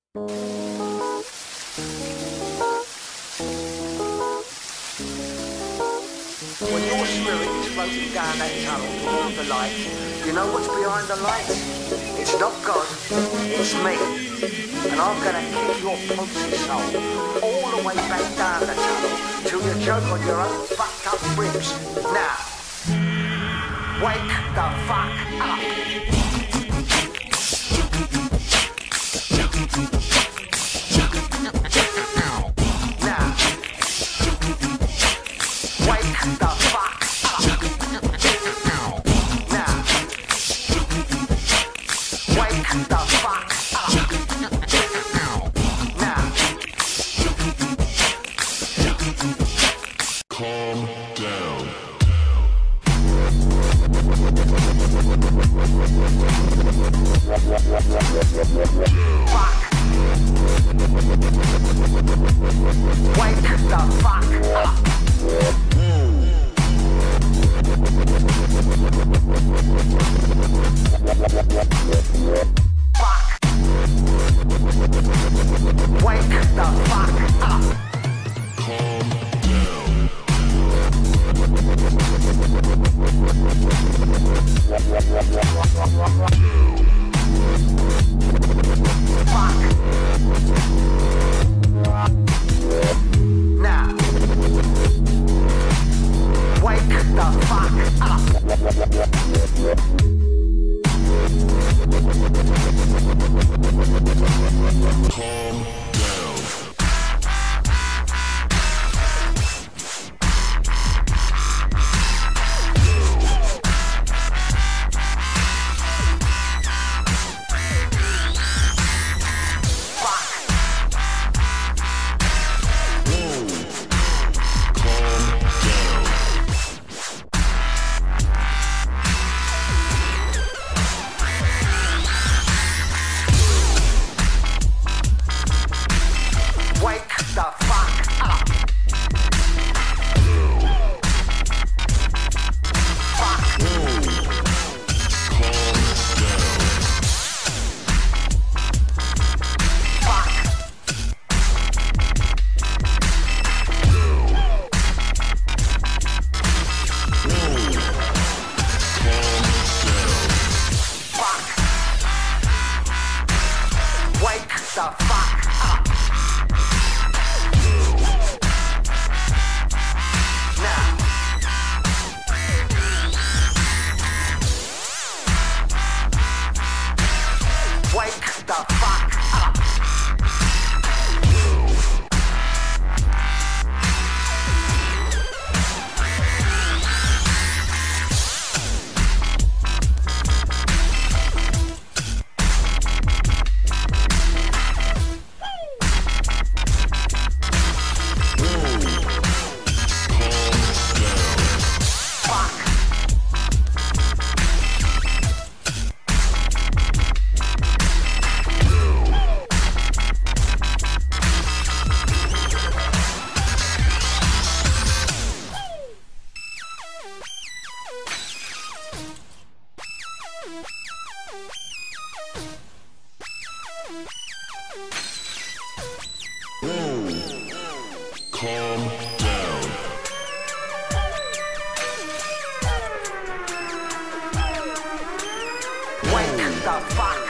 When your spirit is floating down that tunnel toward the light, you know what's behind the light? It's not God, it's me. And I'm gonna kick your pussy soul all the way back down the tunnel till you choke on your own fucked up ribs. Now, wake the fuck up. Calm down. Fuck. Wake the fuck up. Fuck. Wake the fuck up. Calm down. Fuck. Now, wake the fuck up. Calm down. Wake the fuck up. Fuck. Fuck. Fuck. Wake the fuck up. Now. Wake the fuck up. Fuck. Calm down. Wake the fuck